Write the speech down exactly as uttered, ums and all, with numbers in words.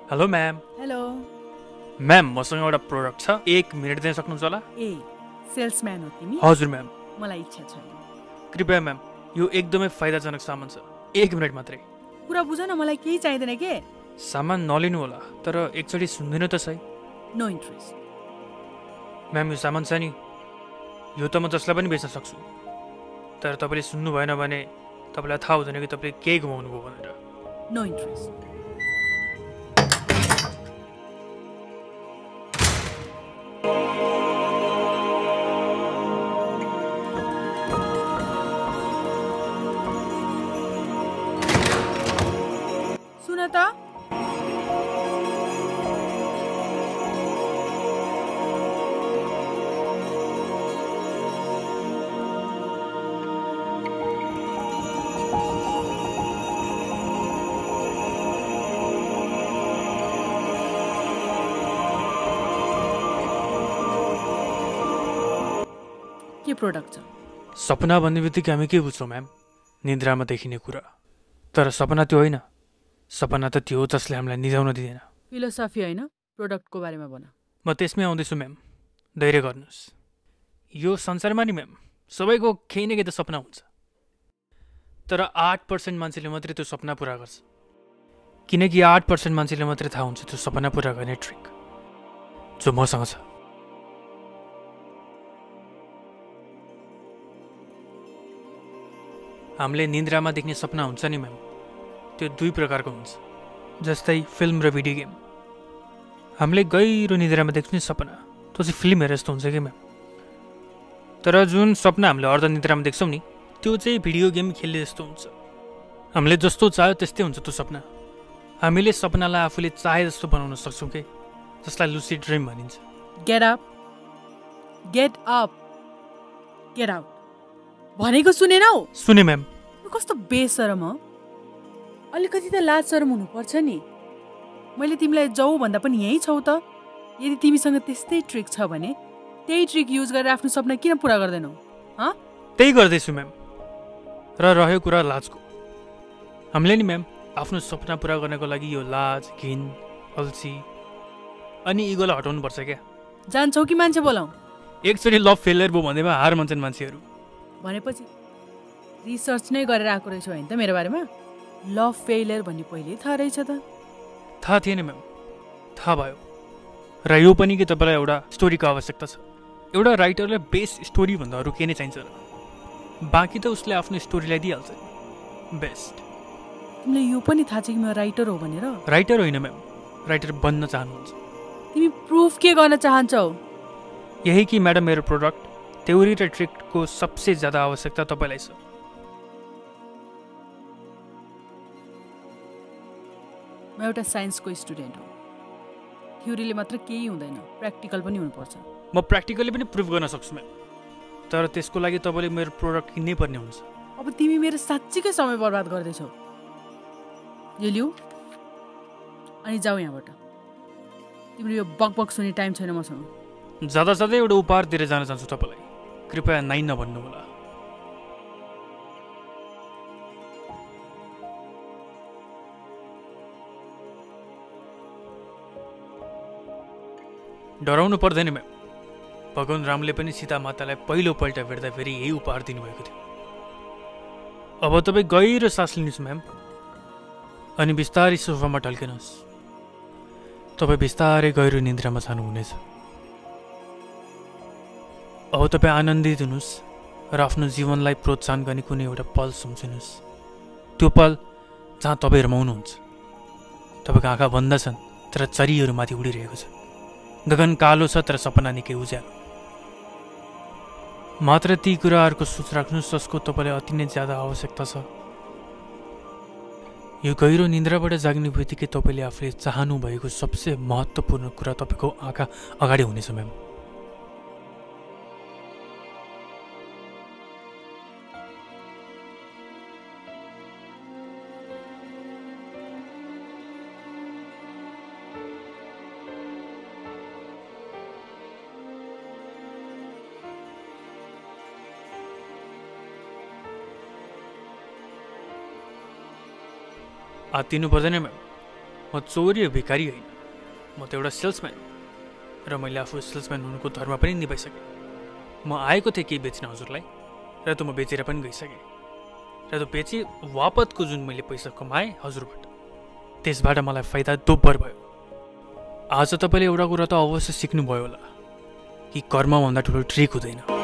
Hello ma'am. Hello ma'am मसँग एउटा product छ, एक मिनट दिन सक्नुहुन्छ होला? ए सेल्सम्यान हो तिमी? हजुर मैम। मलाई इच्छा छैन। कृपया मैम, यो एकदमै फाइदाजनक सामान छ, एक मिनट मात्रै। कुरा बुझ न, मलाई केही चाहिँदैन के। सामान नलिनु होला, तर एकचोटि सुन्दिनु त सही। No interest. मैम यो सामान छ नि, यो त म जसलाई पनि बेच्न सक्छु, तर तपाईँले सुन्नु भएन भने तपाईँलाई थाहा हुँदैन कि तपाईँले के गुमाउनु भयो भनेर। No interest. सुन त, के प्रोडक्ट छ? सपना भन्ने बित्तिकै हामी के बुझ्छौँ म्याम? निन्द्रामा देखिने कुरा। तर सपना त्यो होइन, सपना त त्यो हो जसले हामीलाई निजाउन दिँदैन। फिलोसफी होइन, प्रोडक्टको बारेमा भन। म त्यसमै आउँदैछु म्याम, धैर्य गर्नुहोस्। यो संसारमा नि म्याम सबैको केही न केही त सपना हुन्छ, तर आठ पर्सेन्ट मान्छेले मात्रै त्यो सपना पुरा गर्छ, किनकि आठ पर्सेन्ट मान्छेले मात्रै थाहा हुन्छ त्यो सपना पुरा गर्ने ट्रिक, जो मसँग छ। हामीले निन्द्रामा देख्ने सपना हुन्छ नि म्याम, त्यो दुई प्रकारको हुन्छ। जस्तै फिल्म र भिडियो गेम। हामीले गहिरो निन्द्रामा देख्ने सपना, त्यो चाहिँ फिल्म हेरे जस्तो हुन्छ कि म्याम। तर जुन सपना हामीले अर्ध निन्द्रामा देख्छौँ नि, त्यो चाहिँ भिडियो गेम खेल्ने जस्तो हुन्छ। हामीले जस्तो चाह्यो त्यस्तै हुन्छ त्यो सपना। हामीले सपनालाई आफूले चाहे जस्तो बनाउन सक्छौँ कि, जसलाई लुसिड ड्रिम भनिन्छ। Get up, get up, get out भनेको सुनेनौ? सुने म्याम। कस्तो बेसरम हो, अलिकति त लाज शरम हुनुपर्छ नि। मैले तिमीलाई जाऊ भन्दा पनि यहीँ छौ त। यदि तिमीसँग त्यस्तै ट्रिक छ भने त्यही ट्रिक युज गरेर आफ्नो सपना किन पुरा गर्दैनौ? हँ, त्यही गर्दैछु म्याम। र रह्यो कुरा लाजको, हामीले नि म्याम आफ्नो सपना पुरा गर्नको लागि यो लाज, घिन, अल्छी अनि इगोलाई हटाउनुपर्छ क्या। जान्छौ कि मान्छे बोलाऊ? एकचोटि लभ फेलियर भयो भन्दैमा हार मान्छन् मान्छेहरू। भनेपछि रिसर्च नै गरेर आएको रहेछ होइन त मेरो बारेमा? लभ फेलियर भन्ने पहिल्यै थाहा रहेछ त? थाहा थिएन म्याम, थाहा भयो। र यो पनि कि तपाईँलाई एउटा स्टोरीको आवश्यकता छ। एउटा राइटरलाई बेस्ट स्टोरी भन्दा अरू के नै चाहिन्छ र? बाँकी त उसले आफ्नो स्टोरीलाई दिइहाल्छ। बेस्ट। तिमीलाई यो पनि थाहा छ कि म राइटर हो भनेर? राइटर होइन म्याम, राइटर बन्न चाहनुहुन्छ। तिमी प्रुफ के गर्न चाहन्छौ? यही कि म्याडम, मेरो प्रोडक्ट थ्योरी र ट्रिकको सबसे ज्यादा आवश्यकता तपाईँलाई छ। म एउटा साइन्सको स्टुडेन्ट हो। थ्योरीले मात्र केही हुँदैन, प्र्याक्टिकल पनि हुनुपर्छ। म प्र्याक्टिकली पनि प्रुफ गर्न सक्छु म्याम, तर त्यसको लागि तपाईँले मेरो प्रोडक्ट किन्नै पर्ने हुन्छ। अब तिमी मेरो साँच्चीकै समय बर्बाद गर्दैछौ। यो लिऊ अनि जाऊ यहाँबाट। तिम्रो यो बकबक सुन्ने टाइम छैन मसँग। जाँदा जाँदै एउटा उपहार दिएर जान चाहन्छु तपाईँलाई, कृपया नाइ नभन्नु होला। डराउनु पर्दैन म्याम, भगवान रामले पनि सीता मातालाई पहिलोपल्ट भेट्दा फेरि यही उपहार दिनुभएको थियो। अब तपाईँ गहिरो सास लिनुहोस् म्याम, अनि बिस्तारै सोफामा ढल्किनुहोस्। तपाईँ बिस्तारै गहिरो निन्द्रामा जानुहुनेछ। अब तपाईँ आनन्दित हुनुहोस् र आफ्नो जीवनलाई प्रोत्साहन गर्ने कुनै एउटा पल सम्झिनुहोस्। त्यो पल जहाँ तपाईँ रमाउनुहुन्छ। तपाईँको आँखा बन्द छन् तर चरीहरू माथि उडिरहेको छ। गगन कालो छ तर सपना निकै उज्यालो। मात्र ती कुराहरूको सोच राख्नुहोस् जसको तपाईँलाई अति नै ज्यादा आवश्यकता छ। यो गहिरो निन्द्राबाट जाग्ने बित्तिकै तपाईँले आफूले चाहनु भएको सबसे महत्त्वपूर्ण कुरा तपाईँको आँखा अगाडि हुनेछ म्याम। आत्तिनु पर्दैन म्याम, म चोरी र भिखारी होइन, म त एउटा सेल्सम्यान र मैले आफू सेल्सम्यान हुनुको धर्म पनि निभाइसकेँ। म आएको थिएँ केही बेच्न हजुरलाई र त म बेचेर पनि गइसकेँ र त बेचे वापतको जुन मैले पैसा कमाएँ हजुरबाट त्यसबाट मलाई फाइदा दोब्बर भयो। आज तपाईँले एउटा कुरा त अवश्य सिक्नुभयो होला कि कर्मभन्दा ठुलो ट्रिक हुँदैन।